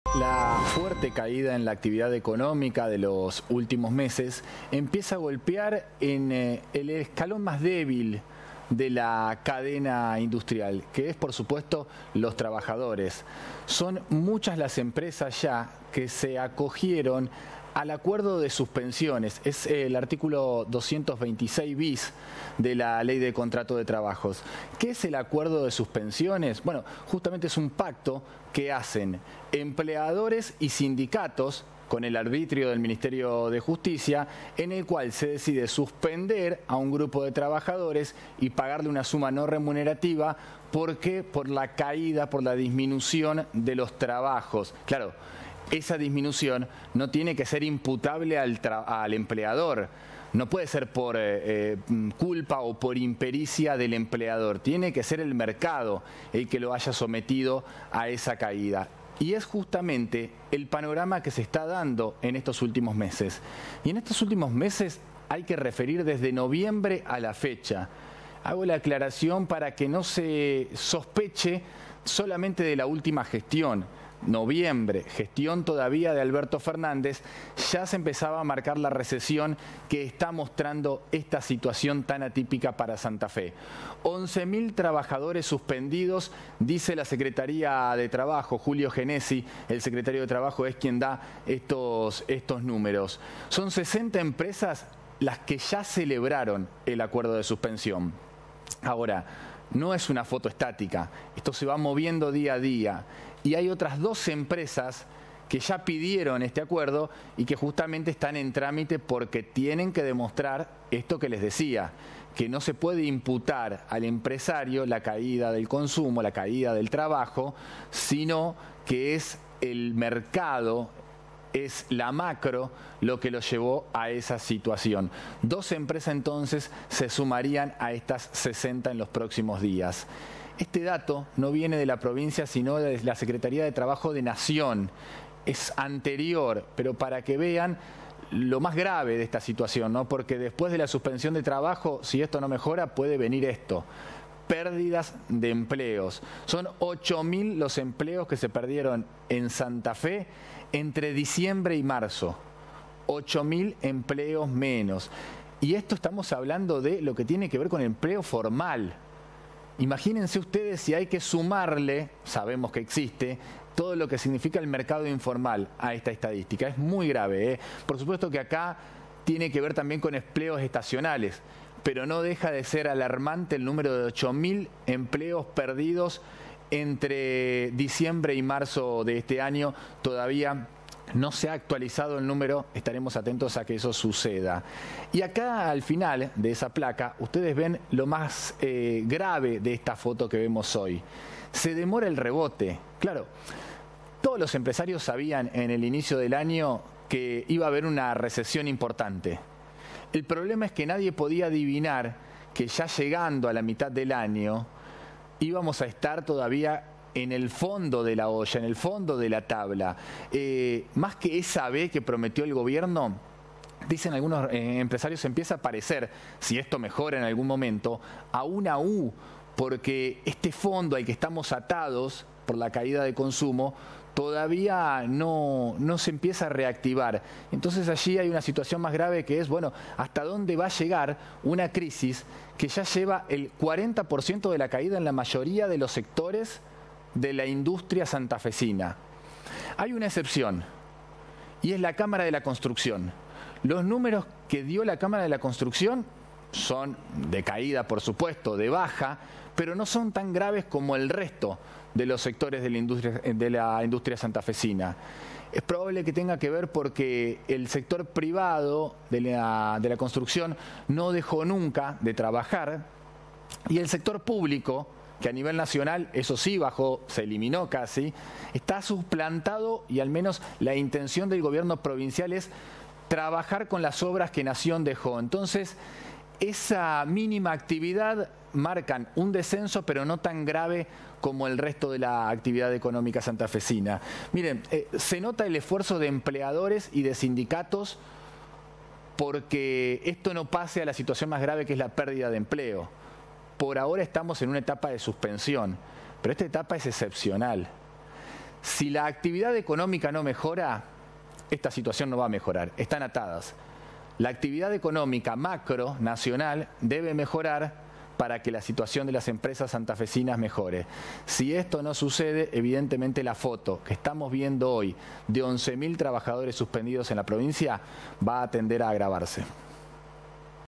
La fuerte caída en la actividad económica de los últimos meses empieza a golpear en el escalón más débil de la cadena industrial, que es, por supuesto, los trabajadores. Son muchas las empresas ya que se acogieron al acuerdo de suspensiones. Es el artículo 226 bis de la Ley de Contrato de Trabajos. ¿Qué es el acuerdo de suspensiones? Bueno, justamente es un pacto que hacen empleadores y sindicatos con el arbitrio del Ministerio de Justicia, en el cual se decide suspender a un grupo de trabajadores y pagarle una suma no remunerativa. ¿Por qué? Por la caída, por la disminución de los trabajos. Claro, esa disminución no tiene que ser imputable al empleador. No puede ser por culpa o por impericia del empleador. Tiene que ser el mercado el que lo haya sometido a esa caída. Y es justamente el panorama que se está dando en estos últimos meses. Y en estos últimos meses hay que referir desde noviembre a la fecha. Hago la aclaración para que no se sospeche solamente de la última gestión. Noviembre, gestión todavía de Alberto Fernández, ya se empezaba a marcar la recesión que está mostrando esta situación tan atípica para Santa Fe. 11.000 trabajadores suspendidos, dice la Secretaría de Trabajo. Julio Genesi, el secretario de Trabajo, es quien da estos números. Son 60 empresas las que ya celebraron el acuerdo de suspensión. Ahora, no es una foto estática, esto se va moviendo día a día. Y hay otras 12 empresas que ya pidieron este acuerdo y que justamente están en trámite porque tienen que demostrar esto que les decía, que no se puede imputar al empresario la caída del consumo, la caída del trabajo, sino que es el mercado, es la macro lo que lo llevó a esa situación. 12 empresas entonces se sumarían a estas 60 en los próximos días. Este dato no viene de la provincia, sino de la Secretaría de Trabajo de Nación. Es anterior, pero para que vean lo más grave de esta situación, ¿no? Porque después de la suspensión de trabajo, si esto no mejora, puede venir esto. Pérdidas de empleos. Son 8.000 los empleos que se perdieron en Santa Fe entre diciembre y marzo. 8.000 empleos menos. Y esto estamos hablando de lo que tiene que ver con el empleo formal. Imagínense ustedes si hay que sumarle, sabemos que existe, todo lo que significa el mercado informal a esta estadística. Es muy grave, ¿eh? Por supuesto que acá tiene que ver también con empleos estacionales, pero no deja de ser alarmante el número de 8.000 empleos perdidos entre diciembre y marzo de este año. Todavía no se ha actualizado el número, estaremos atentos a que eso suceda. Y acá al final de esa placa, ustedes ven lo más grave de esta foto que vemos hoy. Se demora el rebote. Claro, todos los empresarios sabían en el inicio del año que iba a haber una recesión importante. El problema es que nadie podía adivinar que ya llegando a la mitad del año íbamos a estar todavía en el fondo de la olla, en el fondo de la tabla. Más que esa B que prometió el gobierno, dicen algunos empresarios, empieza a parecer, si esto mejora en algún momento, a una U, porque este fondo al que estamos atados por la caída de consumo todavía no se empieza a reactivar. Entonces allí hay una situación más grave que es, bueno, ¿hasta dónde va a llegar una crisis que ya lleva el 40% de la caída en la mayoría de los sectores de la industria santafesina? Hay una excepción y es la Cámara de la Construcción. Los números que dio la Cámara de la Construcción son de caída, por supuesto, de baja, pero no son tan graves como el resto de los sectores de la industria santafesina. Es probable que tenga que ver porque el sector privado de la construcción no dejó nunca de trabajar y el sector público, que a nivel nacional, eso sí, bajó, se eliminó casi, está suplantado y al menos la intención del gobierno provincial es trabajar con las obras que Nación dejó. Entonces, esa mínima actividad marcan un descenso, pero no tan grave como el resto de la actividad económica santafesina. Miren, se nota el esfuerzo de empleadores y de sindicatos porque esto no pase a la situación más grave que es la pérdida de empleo. Por ahora estamos en una etapa de suspensión, pero esta etapa es excepcional. Si la actividad económica no mejora, esta situación no va a mejorar. Están atadas. La actividad económica macro, nacional, debe mejorar para que la situación de las empresas santafesinas mejore. Si esto no sucede, evidentemente la foto que estamos viendo hoy de 11.000 trabajadores suspendidos en la provincia va a tender a agravarse.